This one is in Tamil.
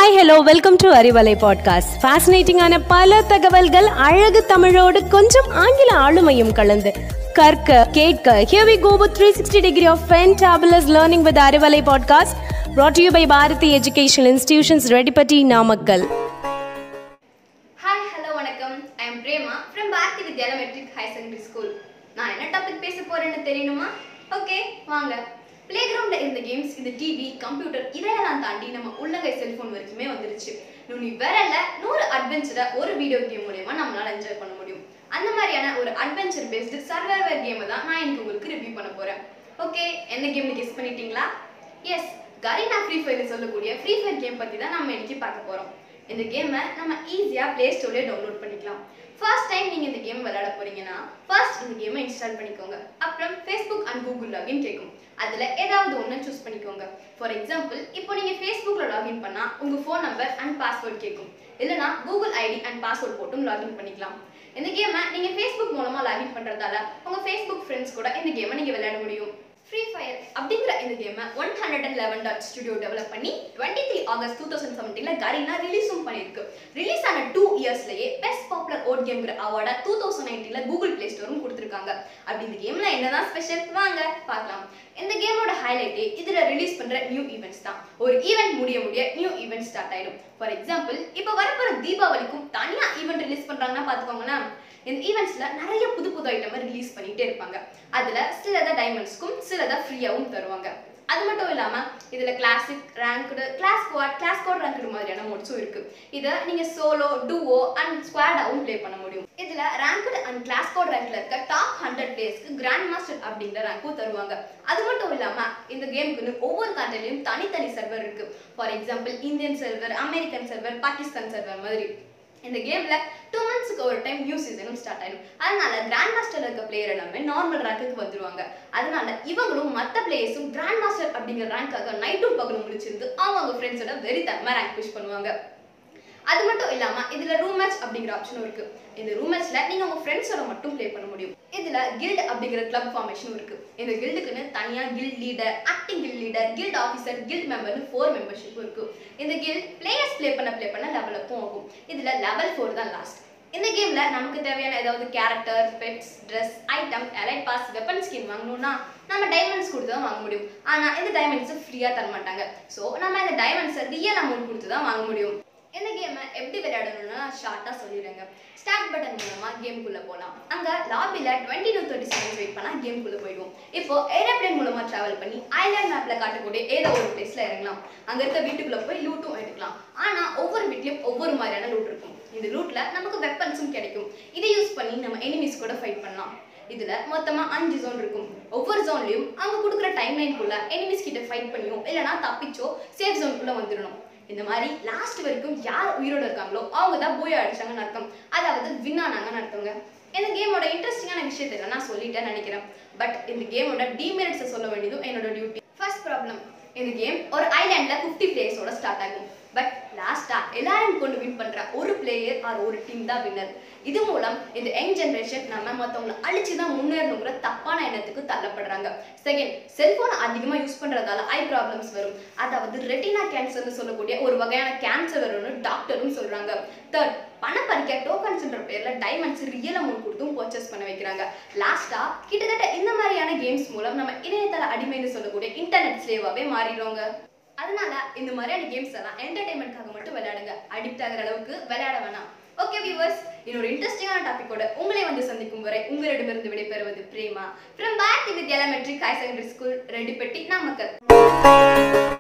Hi hello welcome to Arivalai podcast. ஃபேசினேட்டிங்கான பல தகவல்கள் அழகு தமிழோடு கொஞ்சம் ஆங்கில ஆளுமையும் கலந்து கற்க கேட்க. Here we go with 360 degree of fantabulous learning with Arivalai podcast, brought to you by Bharathi educational institutions Reddipatti Namakkal. Hi hello வணக்கம். I am Prema from Bharathi Vidyalaya matric higher secondary school. நான் என்ன டாபிக் பேச போறேன்னு தெரியணுமா? ஓகே வாங்க. பிளே கிரவுண்ட்ல இருந்த கேம்ஸ், இந்த டிவி, கம்ப்யூட்டர் இதையெல்லாம் தாண்டி நம்ம உள்ளங்கை செல்போன் வரைக்குமே வந்துருச்சு. நீ வேறல்ல 100 அட்வென்ச்சரை ஒரு வீடியோ கேம் மூலமா நம்மளால என்ஜாய் பண்ண முடியும். அந்த மாதிரியான ஒரு அட்வென்ச்சர் பேஸ்டு சர்வைவர் கேமை தான் நான் இன்னைக்கு உங்களுக்கு ரிவ்யூ பண்ண போறேன். ஓகே, என்ன கேம்னு கெஸ் பண்ணிட்டீங்களா? எஸ், கரீனா ஃப்ரீ ஃபயர் சொல்லக்கூடிய ஃப்ரீ ஃபயர் கேம் பத்தி தான் நம்ம இன்னைக்கு பார்க்க போறோம். இந்த கேமை நம்ம ஈஸியா பிளே ஸ்டோர்லயே டவுன்லோட் பண்ணிக்கலாம். ஃபர்ஸ்ட் டைம் நீங்க இந்த கேம் விளையாட போறீங்கன்னா ஃபர்ஸ்ட் இந்த கேமை இன்ஸ்டால் பண்ணிக்கோங்க. அப்புறம் ஃபேஸ்புக் அண்ட் கூகுள் லாகின் கேட்கும். அதுல ஏதாவது ஒன்று சூஸ் பண்ணிக்கோங்க. ஃபார் எக்ஸாம்பிள், இப்போ நீங்க ஃபேஸ்புக்ல லாகின் பண்ணா உங்க ஃபோன் நம்பர் அண்ட் பாஸ்வேர்ட் கேட்கும். இல்லைனா கூகுள் ஐடி அண்ட் பாஸ்வேர்ட் போட்டும் லாகின் பண்ணிக்கலாம். இந்த கேமை நீங்க ஃபேஸ்புக் மூலமா லாகின் பண்றதால உங்க ஃபேஸ்புக் ஃப்ரெண்ட்ஸ் கூட இந்த கேமை நீங்க விளையாட முடியும். ஃப்ரீ ஃபயர் அப்படிங்கிற இந்த கேமை 111 ஸ்டுடியோ டெவலப் பண்ணி 23 ஆகஸ்ட் 2017 கரீனா ரிலீஸும் பண்ணிருக்கு. ரிலீஸ் ஆன 2 இயர்ஸ்லயே பெஸ்ட் பாப்புலர் ஓட் கேம்ங்கிற அவார்டை 2019 கூகுள் பிளே ஸ்டோரும் கொடுத்துருக்காங்க. அப்படி இந்த கேம்ல என்னதான் ஸ்பெஷல் வாங்க பார்க்கலாம். இந்த கேமோட ஹைலைட்டே இதுல ரிலீஸ் பண்ற நியூ ஈவெண்ட்ஸ் தான். ஒரு ஈவெண்ட் முடிய நியூ ஈவெண்ட் ஸ்டார்ட் ஆயிடும். ஃபார் எக்ஸாம்பிள், இப்போ வரப்போற தீபாவளிக்கும் தனியா ஈவெண்ட் ரிலீஸ் பண்றாங்கன்னா பாத்துக்கோங்கன்னா, இந்த ஈவெண்ட்ஸ்ல நிறைய புது ஐட்டம் ரிலீஸ் பண்ணிட்டே இருப்பாங்க. அதுல சிலத டைமண்ட்ஸ்க்கும் சிலத ஃப்ரீயாவும் தருவாங்க. அது மட்டும் இல்லாம இதுல classic, ranked, clash squad ranked மாதிரியான மோட்ஸும் இருக்கு. இதை நீங்க சோலோ, டுவோ அண்ட் ஸ்குவாடாவும் ப்ளே பண்ண முடியும். இதுல ரேங்க்டு அண்ட் கிளாஸ் ஸ்குவாட் ரேங்க்ல இருக்க டாப் 100 பிளேயர்ஸ்க்கு கிராண்ட் மாஸ்டர் அப்படிங்கிற ரேங்க்கும் தருவாங்க. அது மட்டும் இல்லாம இந்த கேமுக்குன்னு ஒவ்வொரு கண்ட்ரிலையும் தனித்தனி சர்வர் இருக்கு. ஃபார் எக்ஸாம்பிள், Indian server, American server, Pakistan server மாதிரி. இந்த கேம்ல 2 மந்த்ஸ்க்கு ஒரு டைம் நியூ சீசனும் ஸ்டார்ட் ஆயிடும். அதனால கிராண்ட் மாஸ்டர்ல இருக்க பிளேயர் எல்லாமே நார்மல் ரேங்க்குக்கு வந்துருவாங்க. அதனால இவங்களும் மற்ற பிளேயர்ஸும் கிராண்ட் மாஸ்டர் அப்படிங்கிற ரேங்க்காக நைட்டும் பகலும் முடிச்சிருந்து அவங்க ஃப்ரெண்ட்ஸோட வெறித்தனமா ரேங்க் புஷ் பண்ணுவாங்க. அது மட்டும் இல்லாம இதுல ரூம் மேட்ச் அப்படிங்கிற ஆப்ஷனும் இருக்கு. இந்த ரூம் மேட்ச்ல நீங்க உங்க ஃப்ரெண்ட்ஸோட மட்டும் ப்ளே பண்ண முடியும். இதுல கில்ட் அப்படிங்கிற கிளப் ஃபார்மேஷனும் இருக்கு. இந்த கில்டுக்குன்னு தனியா guild leader, acting guild leader, guild officer, guild மெம்பர்னு 4 மெம்பர்ஷிப்பும் இருக்கு. இந்த கில்ட் பிளேயர்ஸ் ப்ளே பண்ண லெவல் அப்பும் ஆகும். இதுல லெவல் 4 தான் லாஸ்ட். இந்த கேம்ல நமக்கு தேவையான ஏதாவது character, pets, dress, item, elite pass, weapon skin வாங்கணும்னா நம்ம டைமண்ட்ஸ் கொடுத்து தான் வாங்க முடியும். ஆனா இந்த டைமண்ட்ஸ் ஃப்ரீயா தர மாட்டாங்க. ஸோ நம்ம இந்த டைமண்ட்ஸை ரியல் அமௌண்ட் கொடுத்து தான் வாங்க முடியும். இந்த கேமை எப்படி விளையாடணும்னா ஷார்ட்டா சொல்லிடுறேங்க. ஸ்டார்ட் பட்டன் மூலமா கேமுக்குள்ள போகலாம். அங்க லாபில 20 to 30 செகண்ட்ஸ் வெயிட் பண்ணா கேமுக்குள்ள போயிடுவோம். இப்போ ஏரோப்ளேன் மூலமா டிராவல் பண்ணி ஐலாண்ட் மேப்ல காட்டக்கூடிய ஏதோ ஒரு பிளேஸ்ல இறங்கலாம். அங்க இருக்க வீட்டுக்குள்ள போய் லூட்டும் எடுக்கலாம். ஆனா ஒவ்வொரு வீட்லயும் ஒவ்வொரு மாதிரியான லூட் இருக்கும். இந்த லூட்ல நமக்கு வெப்பன்ஸும் கிடைக்கும். இதை யூஸ் பண்ணி நம்ம எனிமீஸ் கூட ஃபைட் பண்ணலாம். இதுல மொத்தமா 5 ஜோன் இருக்கும். ஒவ்வொரு ஜோன்லயும் அவங்க கொடுக்குற டைம் லைனுக்குள்ள எனிமீஸ் கிட்ட ஃபைட் பண்ணியும் இல்லைன்னா தப்பிச்சோ சேஃப் ஜோனுக்குள்ள வந்துடணும். இந்த மாதிரி லாஸ்ட் வரைக்கும் யார் உயிரோட இருக்காங்களோ அவங்க தான் போய் அடிச்சாங்கன்னு அர்த்தம். அதாவது வின் ஆனாங்கன்னு அர்த்தங்க. இந்த கேமோட இன்ட்ரெஸ்டிங்கான விஷயத்தை நான் சொல்லிட்டேன்னு நினைக்கிறேன். பட் இந்த கேமோட டிமெரிட்ஸை சொல்ல வேண்டியதும் என்னோட டியூட்டி. ஃபர்ஸ்ட் ப்ராப்ளம், இந்த கேம் ஒரு ஐலாண்ட்ல 50 பிளேயர்ஸோட ஸ்டார்ட் ஆகும். பட் லாஸ்டா எல்லாரும் கொண்டு வின் பண்ற ஒரு பிளேயர் ஆர் ஒரு டீம் தான் வின்னர். இது மூலம் இந்த யங் ஜெனரேஷன் நம்ம மற்றவங்களை அழிச்சுதான் முன்னேறணுங்கிற தப்பான எண்ணத்துக்கு தள்ளப்படுறாங்க. செகண்ட், செல்போனை அதிகமா யூஸ் பண்றதால ஐ ப்ராப்ளம்ஸ் வரும். அதாவது ரெட்டினா கேன்சர்னு சொல்லக்கூடிய ஒரு வகையான கேன்சர் வரும்னு டாக்டரும் சொல்றாங்க. தேர்ட், பணம் பறிக்க டோக்கன்ஸ்ன்ற பேர்ல டைமண்ட்ஸ் ரியல் அமௌண்ட் கொடுத்தும் பர்ச்சேஸ் பண்ண வைக்கிறாங்க. லாஸ்டா கிட்டத்தட்ட இந்த மாதிரியான கேம்ஸ் மூலம் நம்ம இணையதள அடிமைன்னு சொல்லக்கூடிய இன்டர்நெட் ஸ்லேவாவே மாறிடுவாங்க. அதனால இந்த மாதிரியான கேம்ஸ் எல்லாம் என்டர்டைன்மெண்ட்காக மட்டும் விளையாடுங்க. அடிக்ட் ஆகிற அளவுக்கு விளையாட வேணாம். ஓகே வியூவர்ஸ், இன்னொரு இன்ட்ரெஸ்டிங்கான டாபிக்கோட உங்களை வந்து சந்திக்கும் வரை உங்களிடமிருந்து விடைபெறுவது Prema from Bharathi Vidyalaya matric higher secondary school, Redipatti Namakkal.